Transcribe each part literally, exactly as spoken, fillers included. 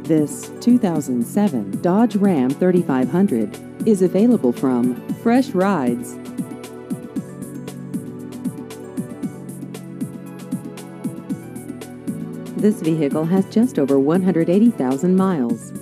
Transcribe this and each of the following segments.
This two thousand seven Dodge Ram thirty-five hundred is available from Fresh Rides. This vehicle has just over one hundred eighty thousand miles.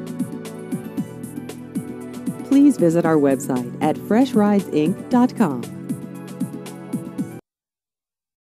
Please visit our website at fresh rides inc dot com.